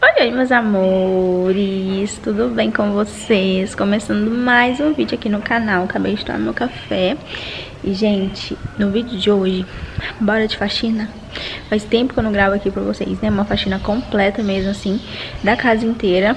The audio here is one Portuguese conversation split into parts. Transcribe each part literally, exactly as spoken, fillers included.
Oi, oi, meus amores, tudo bem com vocês? Começando mais um vídeo aqui no canal. Acabei de tomar meu café. E, gente, no vídeo de hoje, bora de faxina. Faz tempo que eu não gravo aqui pra vocês, né? Uma faxina completa mesmo, assim, da casa inteira.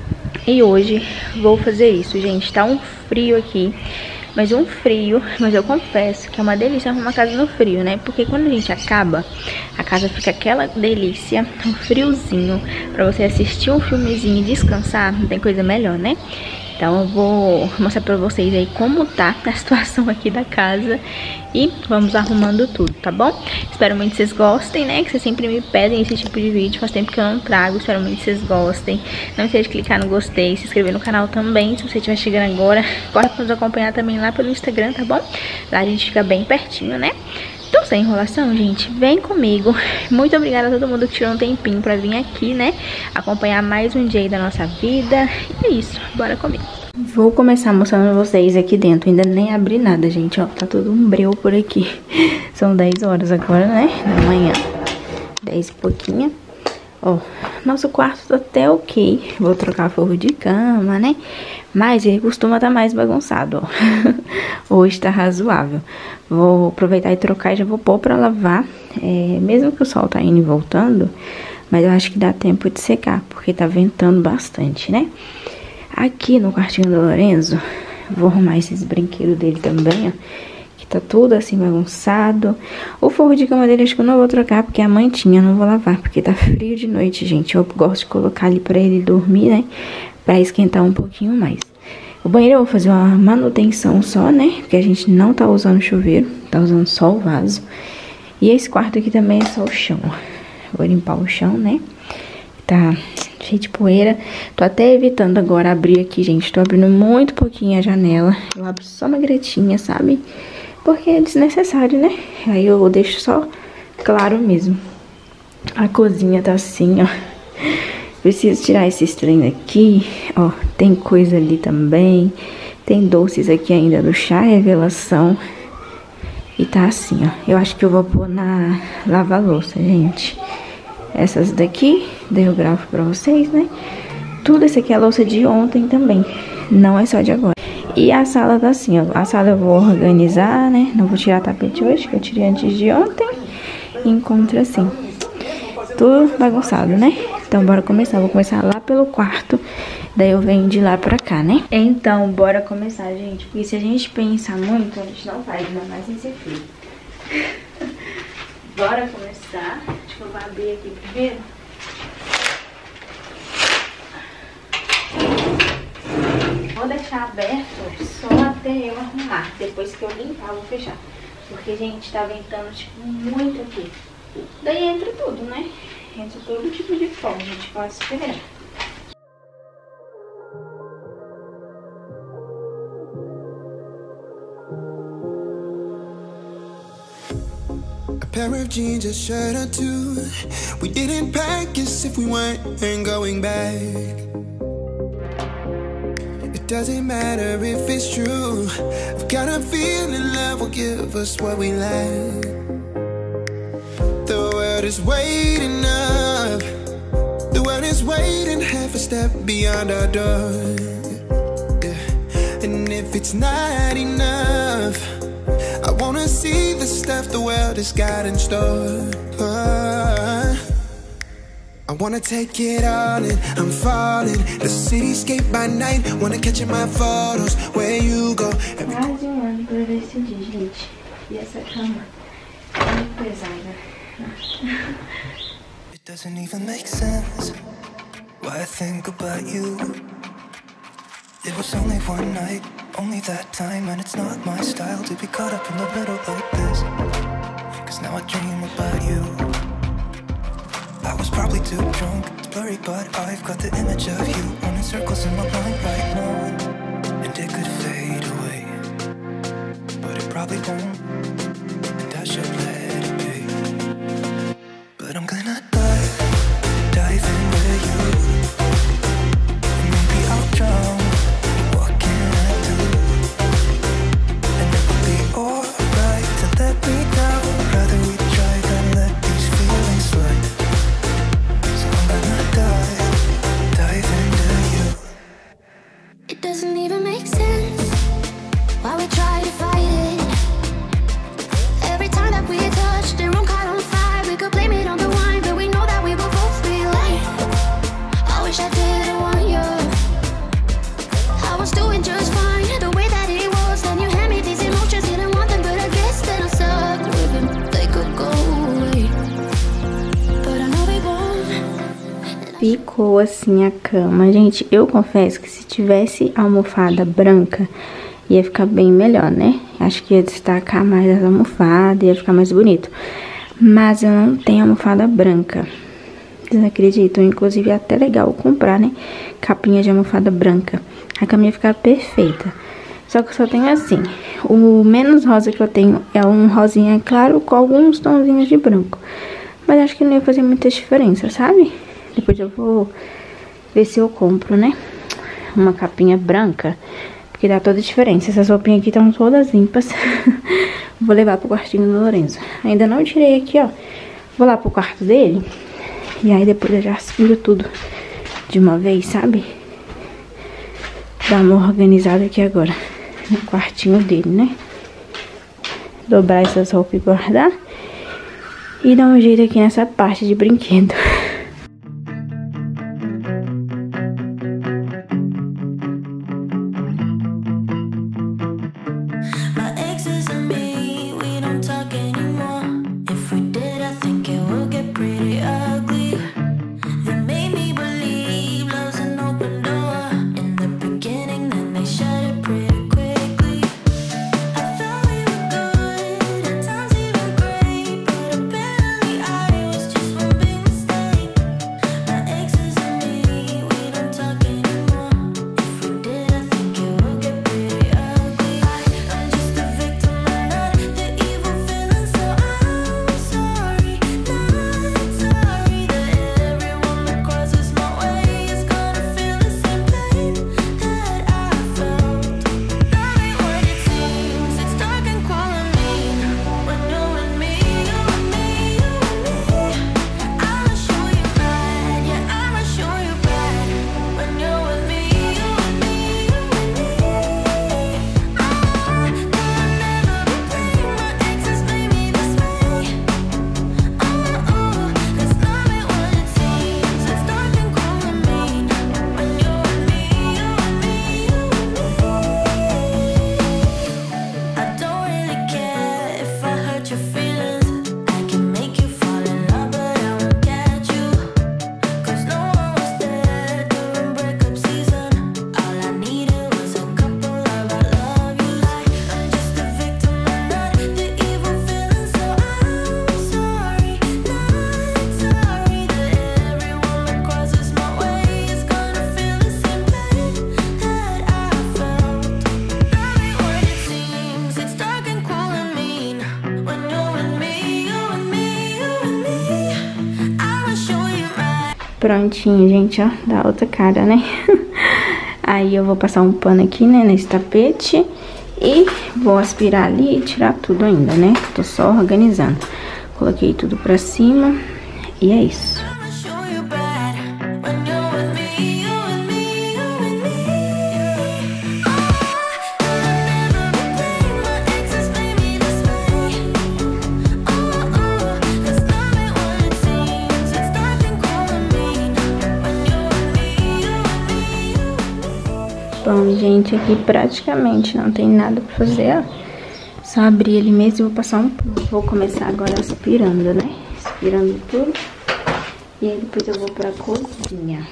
E hoje vou fazer isso, gente. Tá um frio aqui, mas um frio, mas eu confesso que é uma delícia arrumar a casa no frio, né? Porque quando a gente acaba, a casa fica aquela delícia, um friozinho, pra você assistir um filmezinho e descansar, não tem coisa melhor, né? Então eu vou mostrar pra vocês aí como tá a situação aqui da casa e vamos arrumando tudo, tá bom? Espero muito que vocês gostem, né? Que vocês sempre me pedem esse tipo de vídeo, faz tempo que eu não trago, espero muito que vocês gostem. Não esqueça de clicar no gostei, se inscrever no canal também, se você estiver chegando agora, corre pra nos acompanhar também lá pelo Instagram, tá bom? Lá a gente fica bem pertinho, né? Então, sem enrolação, gente, vem comigo. Muito obrigada a todo mundo que tirou um tempinho pra vir aqui, né? Acompanhar mais um dia aí da nossa vida. E é isso, bora comigo. Vou começar mostrando vocês aqui dentro. Ainda nem abri nada, gente, ó. Tá tudo um breu por aqui. São dez horas agora, né? Da manhã. dez e pouquinho. Ó, nosso quarto tá até ok. Vou trocar forro de cama, né? Mas ele costuma estar mais bagunçado, ó. Hoje tá razoável. Vou aproveitar e trocar e já vou pôr pra lavar. É, mesmo que o sol tá indo e voltando, mas eu acho que dá tempo de secar, porque tá ventando bastante, né? Aqui no quartinho do Lorenzo, vou arrumar esses brinquedos dele também, ó. Que tá tudo assim bagunçado. O forro de cama dele acho que eu não vou trocar, porque a mantinha eu não vou lavar, porque tá frio de noite, gente. Eu gosto de colocar ali pra ele dormir, né? Pra esquentar um pouquinho mais. O banheiro eu vou fazer uma manutenção só, né? Porque a gente não tá usando chuveiro, tá usando só o vaso. E esse quarto aqui também é só o chão, ó. Vou limpar o chão, né? Tá cheio de poeira. Tô até evitando agora abrir aqui, gente. Tô abrindo muito pouquinho a janela. Eu abro só uma gretinha, sabe? Porque é desnecessário, né? Aí eu deixo só claro mesmo. A cozinha tá assim, ó. Preciso tirar esses trem aqui, ó, tem coisa ali também, tem doces aqui ainda do chá revelação, e tá assim, ó, eu acho que eu vou pôr na lava-louça, gente, essas daqui, daí eu gravo pra vocês, né, tudo isso aqui é a louça de ontem também, não é só de agora, e a sala tá assim, ó, a sala eu vou organizar, né, não vou tirar tapete hoje, que eu tirei antes de ontem, e encontro assim, tudo bagunçado, né? Então, bora começar. Vou começar lá pelo quarto, daí eu venho de lá pra cá, né? Então, bora começar, gente. Porque se a gente pensar muito, a gente não faz, ainda mais nesse frio. Bora começar. Acho que eu vou abrir aqui primeiro. Vou deixar aberto só até eu arrumar. Depois que eu limpar, eu vou fechar. Porque, gente, tá ventando, tipo, muito aqui. Daí entra tudo, né? Entra todo tipo de pó, a gente pode esperar. A pair of jeans, a shirt or two. We didn't pack as if we weren't going back. It doesn't matter if it's true. I've got a feeling love will give us what we lack. The world is waiting up. The world is waiting half a step beyond our door, yeah. And if it's not enough, I wanna see the stuff the world has got in store. uh, I wanna take it all in, I'm falling. The cityscape by night, wanna catch in my photos. Where you go. Mais um ano pra decidir, gente. E essa cama é muito pesada. It doesn't even make sense why I think about you. It was only one night, only that time, and it's not my style to be caught up in the middle like this. Cause now I dream about you. I was probably too drunk, it's blurry, but I've got the image of you running circles in my mind right now. And it could fade away, but it probably won't, and I should let it be. But I'm gonna dive, dive in with you. And maybe I'll drown. What can I do? And it will be alright to let me down. Rather we try than let these feelings slide. So I'm gonna dive, It doesn't even make sense why we try to fight it. Every time that we touch, the room caught on fire. We could blame it on the wine, but we know that we will both be lying. I wish I didn't want you. I was doing just fine, the way that it was. Then you hand me these emotions, didn't want them, but I guess that I sucked with them. They could go away, but I know they won't. Ficou assim a cama. Gente, eu confesso que se tivesse almofada branca, ia ficar bem melhor, né? Acho que ia destacar mais as almofadas, ia ficar mais bonito. Mas eu não tenho almofada branca. Vocês acreditam? Inclusive é até legal comprar, né? Capinha de almofada branca. A cama ia ficar perfeita. Só que eu só tenho assim. O menos rosa que eu tenho é um rosinha claro com alguns tonzinhos de branco. Mas acho que não ia fazer muita diferença, sabe? Depois eu vou ver se eu compro, né? Uma capinha branca. Porque dá toda a diferença. Essas roupinhas aqui estão todas limpas. Vou levar pro quartinho do Lorenzo. Ainda não tirei aqui, ó. Vou lá pro quarto dele. E aí depois eu já aspiro tudo de uma vez, sabe? Dar uma organizada aqui agora. No quartinho dele, né? Dobrar essas roupas e guardar. E dar um jeito aqui nessa parte de brinquedo. Prontinho, gente, ó, dá outra cara, né? Aí eu vou passar um pano aqui, né, nesse tapete. E vou aspirar ali e tirar tudo ainda, né? Tô só organizando. Coloquei tudo pra cima e é isso. Bom, gente, aqui praticamente não tem nada pra fazer, ó. Só abrir ele mesmo e vou passar um... Vou começar agora aspirando, né? Aspirando tudo. E aí depois eu vou pra cozinha.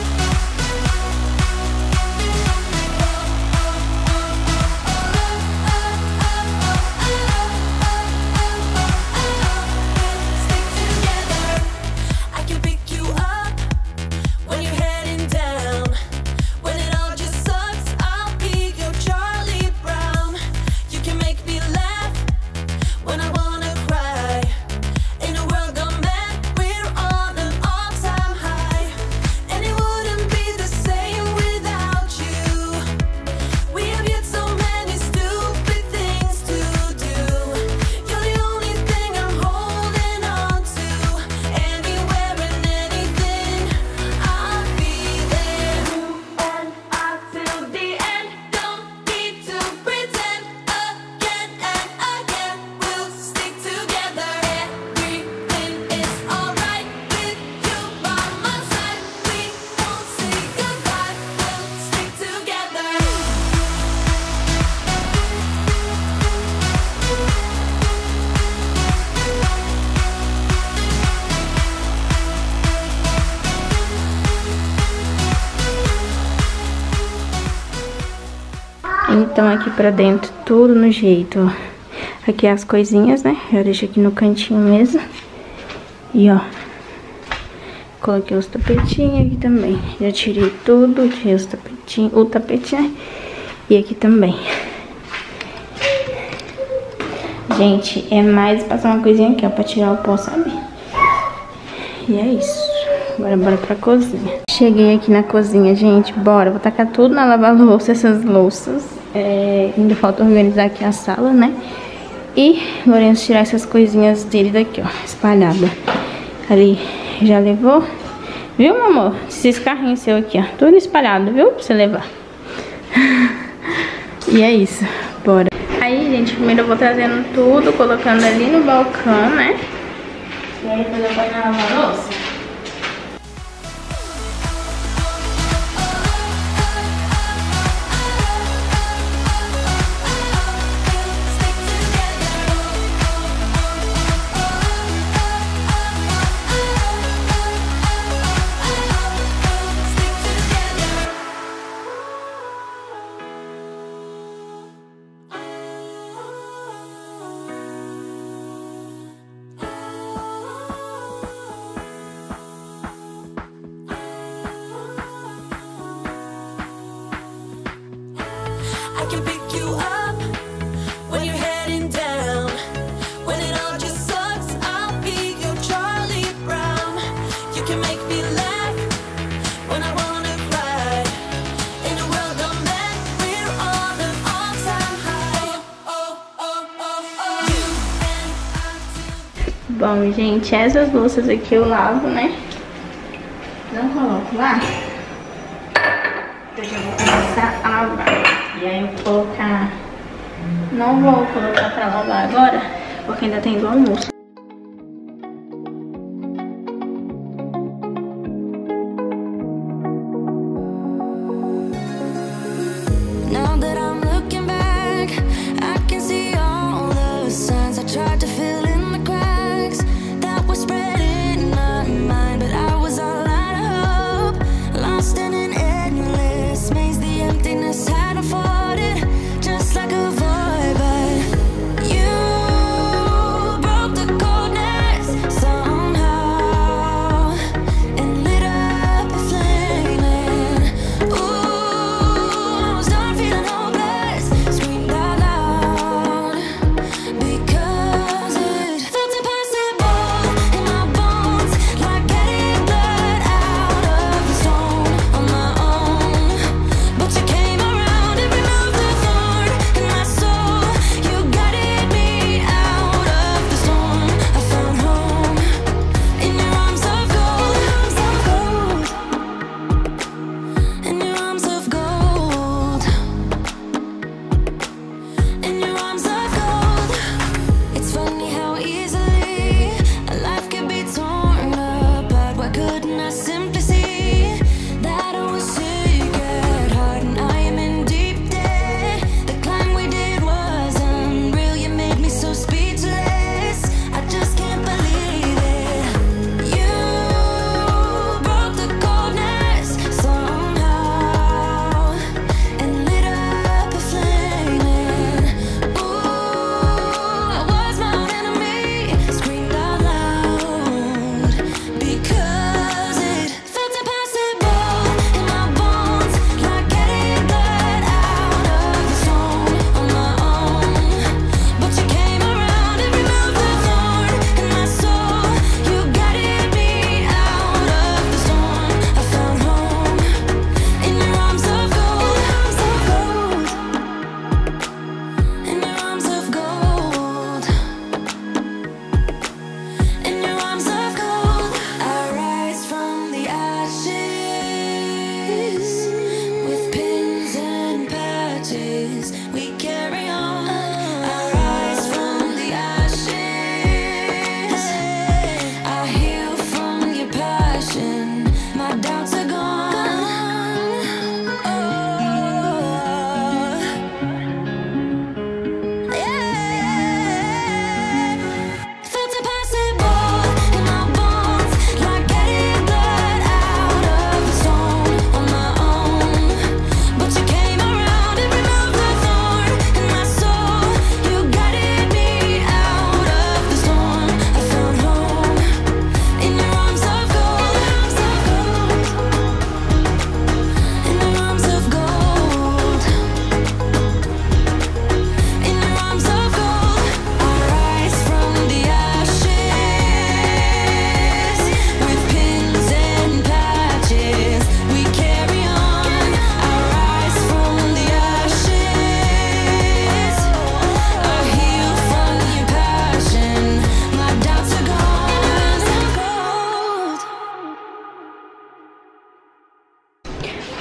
Oh, Então aqui pra dentro, tudo no jeito, ó. Aqui as coisinhas, né? Já deixo aqui no cantinho mesmo. E ó, coloquei os tapetinhos aqui também. Já tirei tudo, tirei os tapetinhos, o tapetinho, né? E aqui também. Gente, é mais passar uma coisinha aqui, ó, pra tirar o pó, sabe? E é isso. Agora bora pra cozinha. Cheguei aqui na cozinha, gente, bora. Vou tacar tudo na lava-louça, essas louças. É, ainda falta organizar aqui a sala, né? E Lourenço tirar essas coisinhas dele daqui, ó, espalhada. Ali já levou. Viu, meu amor? Esses carrinhos seu aqui, ó, tudo espalhado, viu? Pra você levar. E é isso, bora. Aí, gente, primeiro eu vou trazendo tudo, colocando ali no balcão, né? E aí depois eu vou na lava-louça. I can pick you up when you're heading down. When it all just sucks, I'll be your Charlie Brown. You can make me laugh when I wanna cry. In a world of men, we're on an all-time high. Oh, oh, oh, oh. You and I. Bom, gente, essas louças aqui eu lavo, né? Não coloco lá. Eu já vou começar a lavar. E aí eu vou colocar... Não vou colocar pra lavar agora, porque ainda tem do almoço. Now that I'm looking back, I can see all the signs I tried to fill in the cracks that were spreading my mind, but I was all out of hope, lost in an endless maze. The emptiness had unfolded just like a void, but you broke the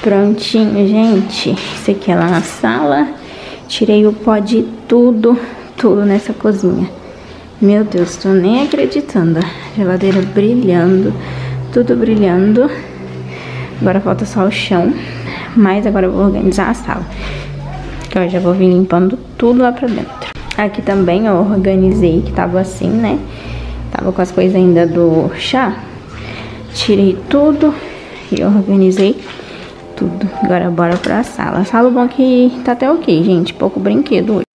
Prontinho, gente. Isso aqui é lá na sala. Tirei o pó de tudo, tudo nessa cozinha. Meu Deus, tô nem acreditando. Geladeira brilhando, tudo brilhando. Agora falta só o chão. Mas agora eu vou organizar a sala. Então eu já vou vir limpando tudo lá pra dentro. Aqui também eu organizei, que tava assim, né? Tava com as coisas ainda do chá. Tirei tudo e organizei tudo. Agora bora pra sala. A sala, bom que tá até ok, gente. Pouco brinquedo hoje.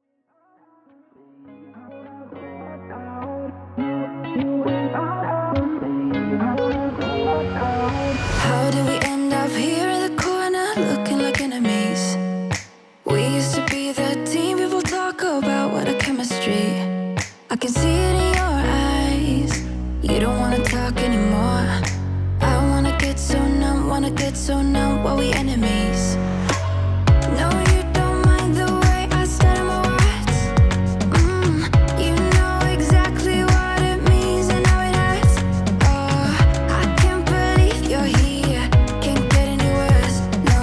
I can see it in your eyes. You don't wanna talk anymore. I wanna get so numb, wanna get so numb while we enemies. No, you don't mind the way I stutter my words. Mm, you know exactly what it means and how it hurts. Oh, I can't believe you're here. Can't get any worse. No,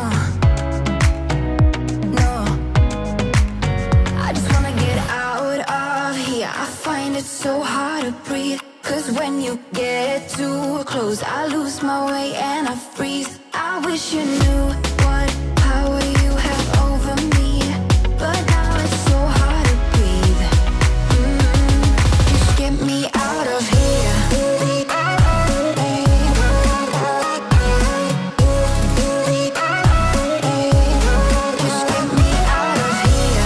no. I just wanna get out of here. I find it so hard to breathe, cause when you get too close I lose my way and I freeze. I wish you knew what power you have over me, but now it's so hard to breathe. Mm, just get me out of here. Just get me out of here.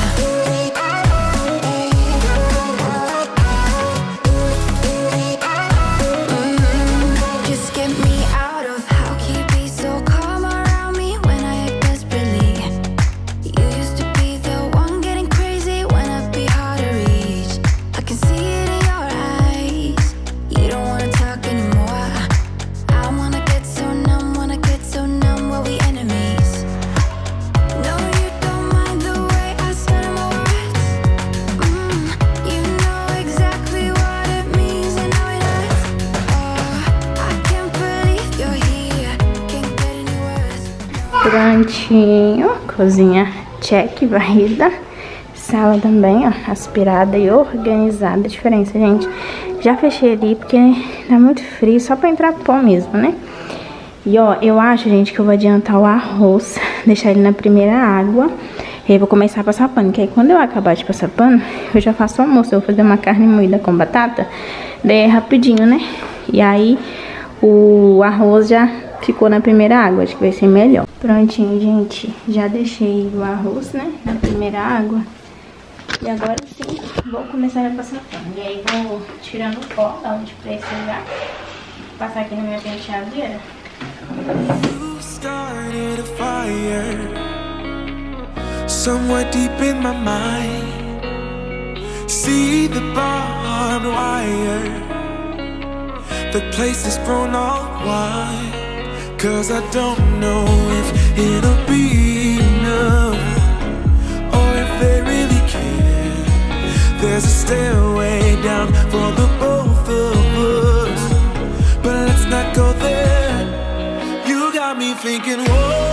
Just get me out of. How can you be so calm around me when I act desperately? You used to be the one getting crazy when I'd be hard to reach. I can see it in your eyes. You don't wanna talk anymore. I wanna get so numb, wanna get so numb while we enemies. No, you don't mind the way I stutter my words. Mm, you know exactly what it means and how it hurts. Oh, I can't believe you're here. Can't get any worse. Prontinho. Cozinha check, varrida. Sala também, ó, aspirada e organizada. A diferença, gente. Já fechei ali porque tá muito frio, só pra entrar pó mesmo, né? E ó, eu acho, gente, que eu vou adiantar o arroz, deixar ele na primeira água. E aí vou começar a passar pano, que aí quando eu acabar de passar pano, eu já faço o almoço. Eu vou fazer uma carne moída com batata, daí é rapidinho, né? E aí o arroz já ficou na primeira água, acho que vai ser melhor. Prontinho, gente, já deixei o arroz, né, na primeira água. E agora sim, vou começar a passar pano. E aí vou tirando o pó da onde precisar. Passar aqui na minha penteadeira. You started a fire somewhere deep in my mind. See the barbed wire, the place is grown all wide. Cause I don't know if it'll be enough, or if they really care. There's a stairway down for the both of us, but let's not go there. You got me thinking, whoa,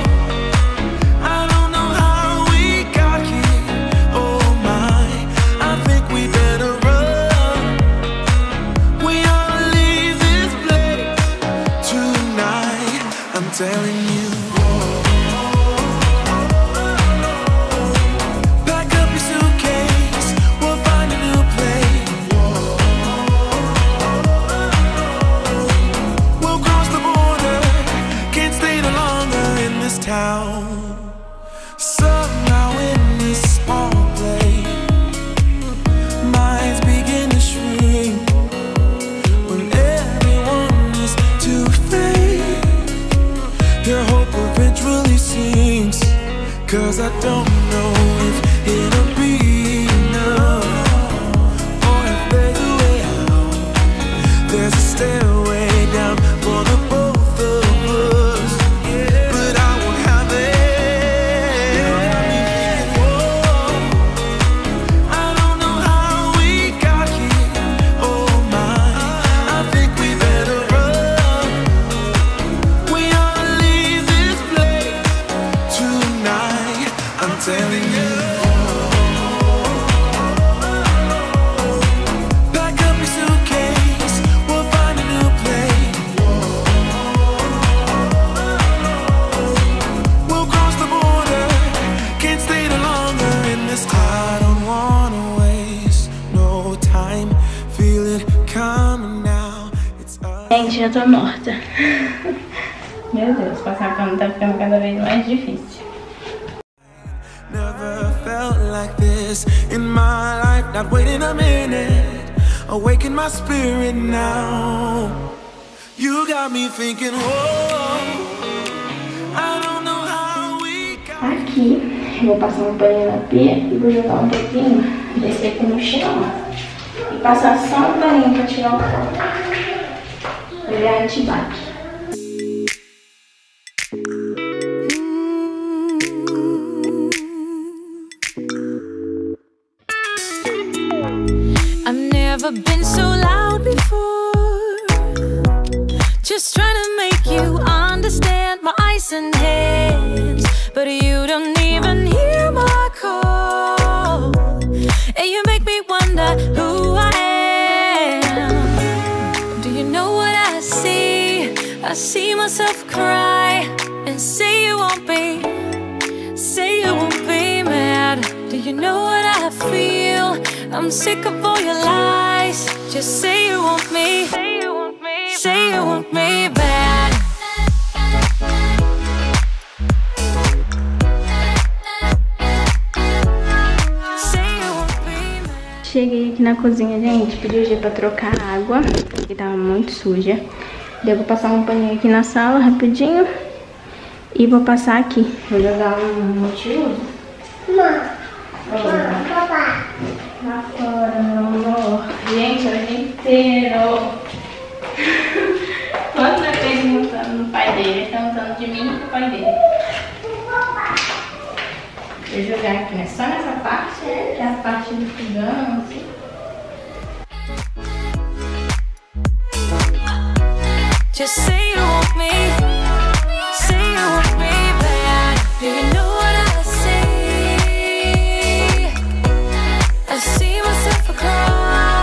I don't know how we got here. Oh my, I think we better run. We ought to leave this place tonight, I'm telling you. Pack up your suitcase, we'll find a new place. Gente, já tô morta. Meu Deus, passar pano tá ficando cada vez mais difícil. Never felt like this in my life. Not waiting a minute, awaken my spirit now. You got me thinking, whoa, I don't know how we got. Aqui, eu vou passar um paninho na pia e vou jogar um pouquinho desse aqui no chão. E passar só um paninho pra tirar o pó. Ele é antibac. I've never been so loud before. Just trying to make you understand my eyes and hands, but you don't even hear my call. And you make me wonder who I am. Do you know what I see? I see myself cry and say you won't be, say you won't be mad. Do you know what I feel? I'm sick of all your lies. Just say you want me, say you want me, say you want me bad. Say you want me bad. Cheguei aqui na cozinha, gente, pedi o G pra trocar a água, que tava muito suja. Devo passar um paninho aqui na sala rapidinho e vou passar aqui. Vou jogar um multiuso. Não. Papai. Lá fora, meu amor. Gente, o dia inteiro. Quanta vez montando no pai dele? Ele tá montando de mim pro pai dele. Vou jogar aqui, né? Só nessa parte, né? Que é a parte do fogão, assim. Just say you want me, say you want me bad. Do you know what I see? I see myself cry.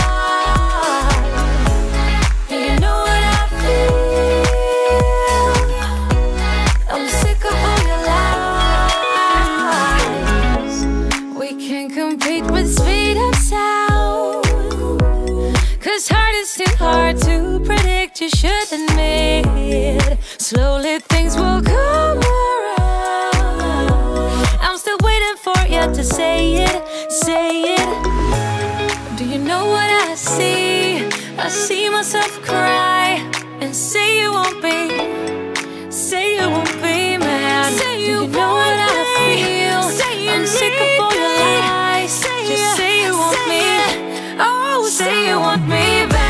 Do you know what I feel? I'm sick of all your lies. We can't compete with speed and sound, 'cause heart is too hard to predict. You should admit, slowly things will come around. I'm still waiting for you to say it, say it. Do you know what I see? I see myself cry and say you won't be, say you won't be mad. Say you, do you know what I feel? Say I'm sick of all your lies. Say just say you want say me. It. Oh, say you want me back.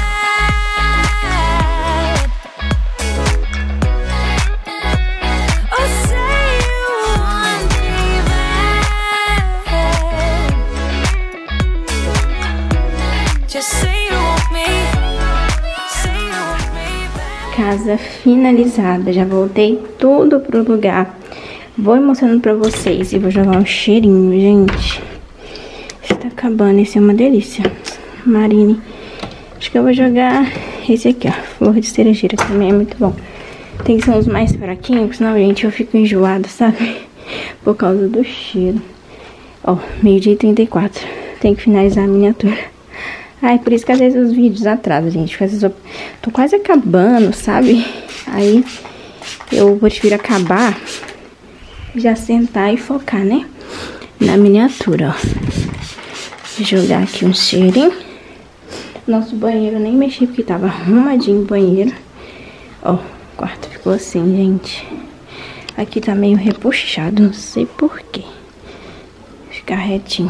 Casa finalizada, já voltei tudo pro lugar. Vou mostrando pra vocês e vou jogar um cheirinho, gente. Está acabando, esse é uma delícia. Marine, acho que eu vou jogar esse aqui, ó, flor de cerejeira, que também é muito bom. Tem que ser uns mais fraquinhos, senão, gente, eu fico enjoada, sabe? Por causa do cheiro. Ó, meio-dia e trinta e quatro. Tem que finalizar a miniatura. Ai, por isso que às vezes os vídeos atrasam, gente. Porque às vezes eu tô quase acabando, sabe? Aí eu prefiro acabar, já sentar e focar, né? Na miniatura, ó. Vou jogar aqui um cheirinho. Nosso banheiro eu nem mexi porque tava arrumadinho o banheiro. Ó, o quarto ficou assim, gente. Aqui tá meio repuxado, não sei porquê. Ficar retinho.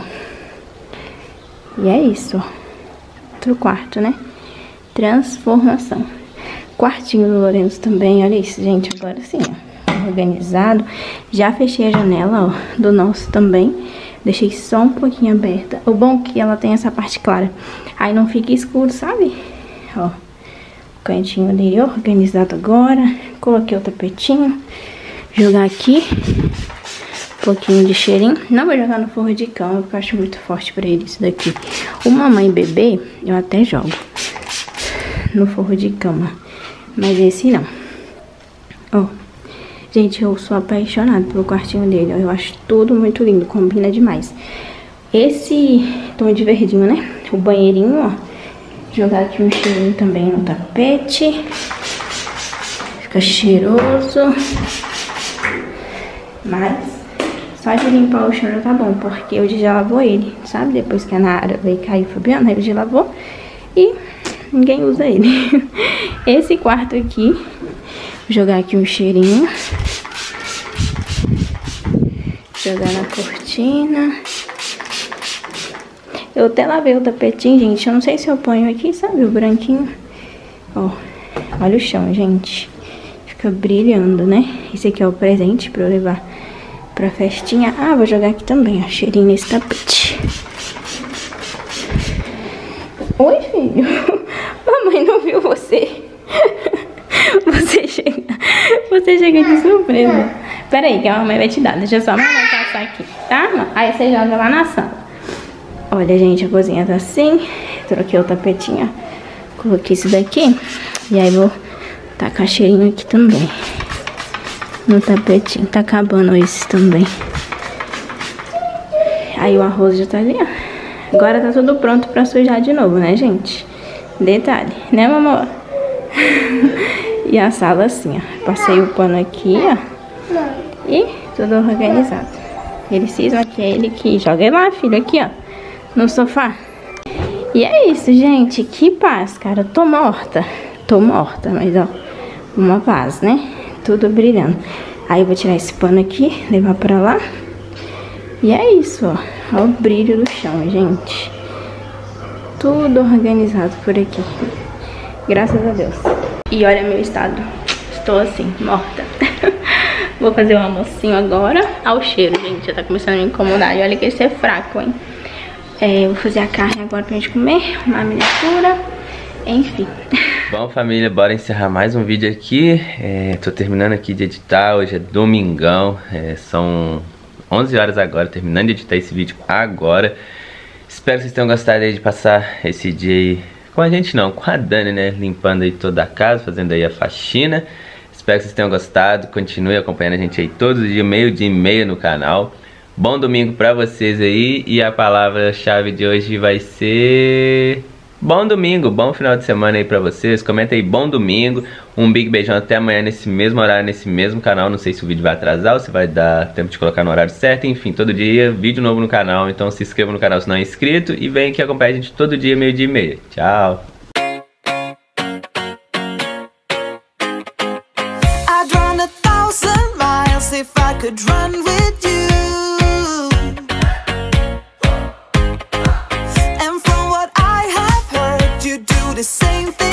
E é isso, ó. Outro quarto, né? Transformação. Quartinho do Lourenço também, olha isso, gente. Agora sim, ó, organizado. Já fechei a janela, ó, do nosso também. Deixei só um pouquinho aberta. O bom é que ela tem essa parte clara. Aí não fica escuro, sabe? Ó, o cantinho dele organizado agora. Coloquei o tapetinho. Jogar aqui um pouquinho de cheirinho. Não vou jogar no forro de cama, porque eu acho muito forte pra ele isso daqui. O mamãe e bebê, eu até jogo no forro de cama. Mas esse não. Ó, gente, eu sou apaixonada pelo quartinho dele. Eu acho tudo muito lindo, combina demais. Esse tom de verdinho, né? O banheirinho, ó, Jogar aqui um cheirinho também no tapete. Fica cheiroso. Mas só de limpar o chão já tá bom, porque hoje já lavou ele, sabe? Depois que a Nara veio cair o Fabiano, aí hoje lavou e ninguém usa ele. Esse quarto aqui, vou jogar aqui um cheirinho. Jogar na cortina. Eu até lavei o tapetinho, gente. Eu não sei se eu ponho aqui, sabe? O branquinho. Ó, olha o chão, gente. Fica brilhando, né? Esse aqui é o presente pra eu levar pra festinha. Ah, vou jogar aqui também, ó. Cheirinho nesse tapete. Oi, filho. Mamãe não viu você. Você chega, você chega de surpresa. Pera aí, que a mamãe vai te dar. Deixa só a mamãe passar aqui, tá? Aí você joga lá na sala. Olha, gente, a cozinha tá assim. Troquei o tapetinho, coloquei isso daqui. E aí vou tacar cheirinho aqui também no tapetinho. Tá acabando esse também. Aí o arroz já tá ali, ó. Agora tá tudo pronto pra sujar de novo, né, gente? Detalhe, né, mamãe? E a sala assim, ó. Passei o pano aqui, ó. E tudo organizado. Ele cisma que é ele que joga lá, filho, aqui, ó, no sofá. E é isso, gente. Que paz, cara. Tô morta. Tô morta, mas ó, uma paz, né? Tudo brilhando. Aí eu vou tirar esse pano aqui, levar pra lá. E é isso, ó. Olha o brilho do chão, gente. Tudo organizado por aqui. Graças a Deus. E olha meu estado. Estou assim, morta. Vou fazer um almocinho agora. Olha o cheiro, gente. Já tá começando a me incomodar. E olha que esse é fraco, hein? É, vou fazer a carne agora pra gente comer. Uma miniatura. Enfim. Bom, família, bora encerrar mais um vídeo aqui. É, tô terminando aqui de editar. Hoje é domingão. É, são onze horas agora. Terminando de editar esse vídeo agora. Espero que vocês tenham gostado aí de passar esse dia aí com a gente, não, com a Dani, né? Limpando aí toda a casa, fazendo aí a faxina. Espero que vocês tenham gostado. Continue acompanhando a gente aí todos os dias, meio-dia e meia no canal. Bom domingo pra vocês aí. E a palavra-chave de hoje vai ser... bom domingo, bom final de semana aí pra vocês. Comenta aí, bom domingo. Um big beijão até amanhã nesse mesmo horário, nesse mesmo canal. Não sei se o vídeo vai atrasar ou se vai dar tempo de colocar no horário certo. Enfim, todo dia, vídeo novo no canal. Então se inscreva no canal se não é inscrito. E vem aqui acompanhar a gente todo dia, meio-dia e meia. Tchau! The same thing.